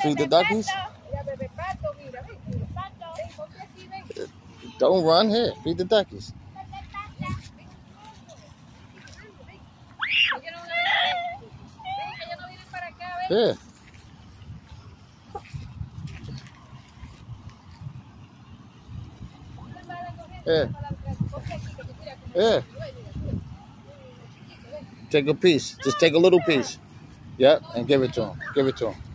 feed the duckies? Don't run. Here, feed the duckies. Here. Here. Here. Take a piece. Just take a little piece. Yep, and give it to him. Give it to him.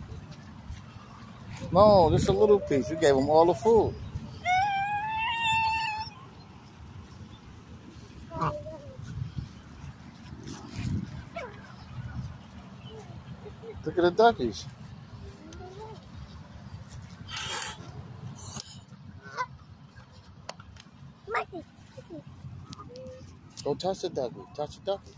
No, just a little piece. You gave him all the food. Look at the duckies. Go touch the ducky. Touch the ducky.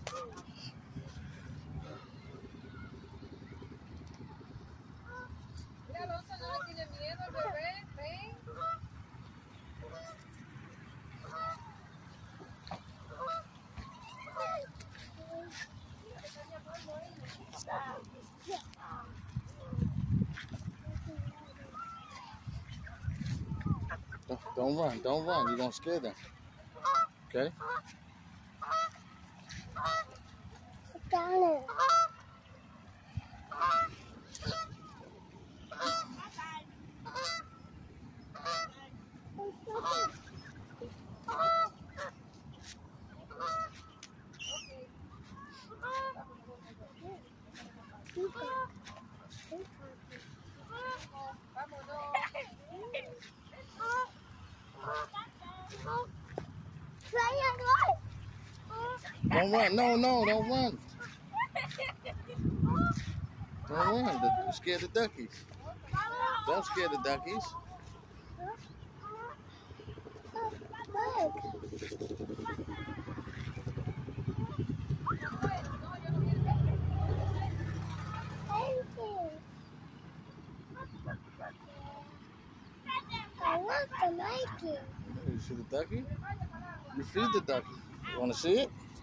Don't run. Don't run. You're going to scare them. Okay? Don't run. No, don't run. Don't run. You scare the duckies. Don't scare the duckies. You see the ducky? You feed the ducky. You want to see it?